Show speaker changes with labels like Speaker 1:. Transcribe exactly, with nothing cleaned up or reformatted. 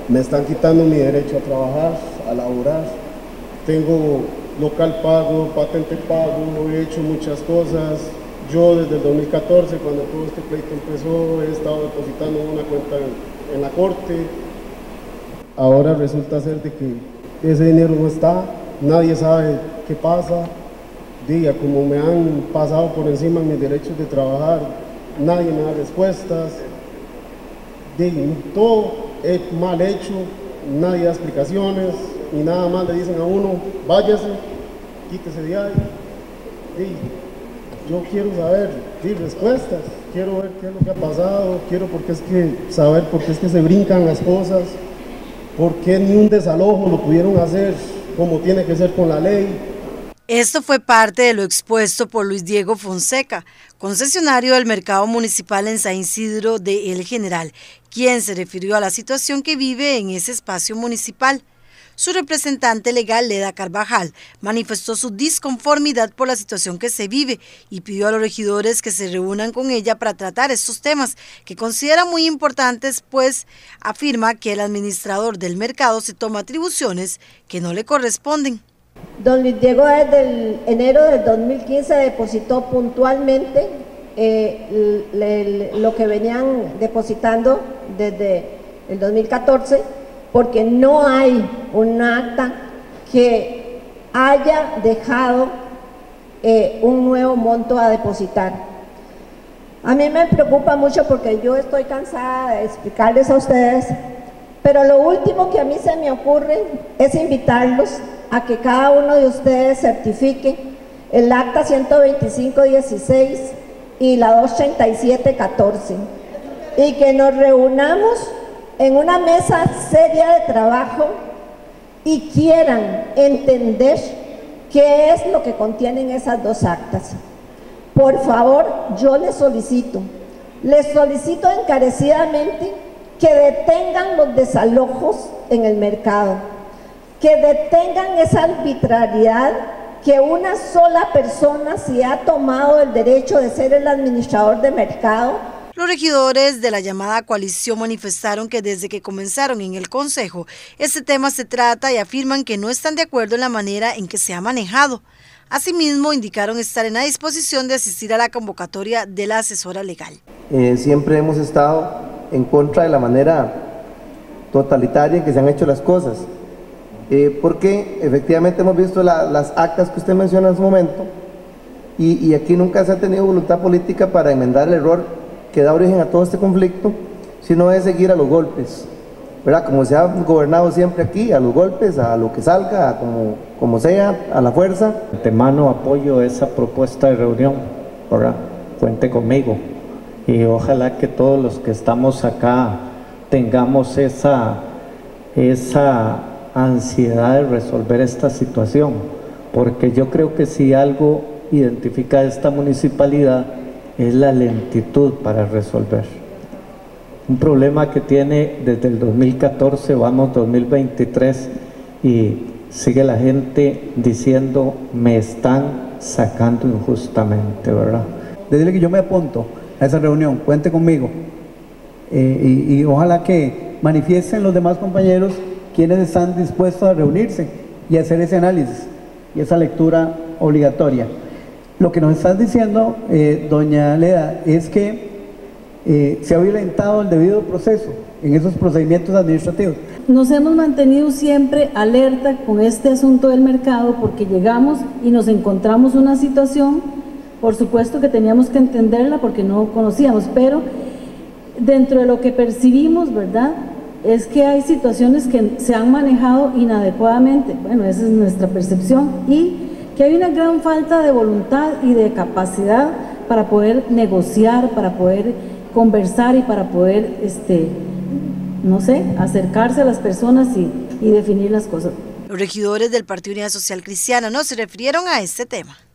Speaker 1: Me están quitando mi derecho a trabajar, a laborar. Tengo local pago, patente pago, he hecho muchas cosas. Yo desde el dos mil catorce, cuando todo este pleito empezó, he estado depositando una cuenta en, en la corte. Ahora resulta ser de que ese dinero no está, nadie sabe qué pasa. Diga, como me han pasado por encima mis derechos de trabajar, nadie me da respuestas. Diga, todo es mal hecho, nadie da explicaciones y nada más le dicen a uno, váyase, quítese de ahí. Diga, yo quiero saber sí, respuestas, quiero ver qué es lo que ha pasado, quiero porque es que, saber por qué es que se brincan las cosas, por qué ni un desalojo lo pudieron hacer como tiene que ser con la ley.
Speaker 2: Esto fue parte de lo expuesto por Luis Diego Fonseca, concesionario del mercado municipal en San Isidro de El General, quien se refirió a la situación que vive en ese espacio municipal. Su representante legal, Leda Carvajal, manifestó su disconformidad por la situación que se vive y pidió a los regidores que se reúnan con ella para tratar estos temas, que considera muy importantes, pues afirma que el administrador del mercado se toma atribuciones que no le corresponden.
Speaker 3: Don Luis Diego desde el enero del dos mil quince depositó puntualmente eh, le, le, lo que venían depositando desde el dos mil catorce, porque no hay un acta que haya dejado eh, un nuevo monto a depositar. A mí me preocupa mucho porque yo estoy cansada de explicarles a ustedes, pero lo último que a mí se me ocurre es invitarlos a que cada uno de ustedes certifique el acta ciento veinticinco dieciséis y la doscientos treinta y siete catorce y que nos reunamos en una mesa seria de trabajo y quieran entender qué es lo que contienen esas dos actas. Por favor, yo les solicito, les solicito encarecidamente que detengan los desalojos en el mercado, que detengan esa arbitrariedad que una sola persona se ha tomado el derecho de ser el administrador de mercado.
Speaker 2: Los regidores de la llamada coalición manifestaron que desde que comenzaron en el Consejo, este tema se trata y afirman que no están de acuerdo en la manera en que se ha manejado. Asimismo, indicaron estar en la disposición de asistir a la convocatoria de la asesora legal.
Speaker 4: Eh, siempre hemos estado en contra de la manera totalitaria en que se han hecho las cosas, eh, porque efectivamente hemos visto la, las actas que usted menciona en su momento y, y aquí nunca se ha tenido voluntad política para enmendar el error que da origen a todo este conflicto, sino es seguir a los golpes, ¿verdad? Como se ha gobernado siempre aquí, a los golpes, a lo que salga, a como, como sea, a la fuerza.
Speaker 5: De antemano apoyo esa propuesta de reunión, ¿verdad? Cuente conmigo y ojalá que todos los que estamos acá tengamos esa, esa ansiedad de resolver esta situación, porque yo creo que si algo identifica esta municipalidad es la lentitud para resolver. Un problema que tiene desde el dos mil catorce, vamos dos mil veintitrés y sigue la gente diciendo me están sacando injustamente, ¿verdad?
Speaker 6: Decirle que yo me apunto a esa reunión, cuente conmigo eh, y, y ojalá que manifiesten los demás compañeros quienes están dispuestos a reunirse y hacer ese análisis y esa lectura obligatoria. Lo que nos estás diciendo, eh, doña Leda, es que eh, se ha violentado el debido proceso en esos procedimientos administrativos.
Speaker 7: Nos hemos mantenido siempre alerta con este asunto del mercado porque llegamos y nos encontramos una situación, por supuesto que teníamos que entenderla porque no conocíamos, pero dentro de lo que percibimos, ¿verdad?, es que hay situaciones que se han manejado inadecuadamente. Bueno, esa es nuestra percepción y que hay una gran falta de voluntad y de capacidad para poder negociar, para poder conversar y para poder, este, no sé, acercarse a las personas y, y definir las cosas.
Speaker 2: Los regidores del Partido Unidad Social Cristiana no se refirieron a este tema.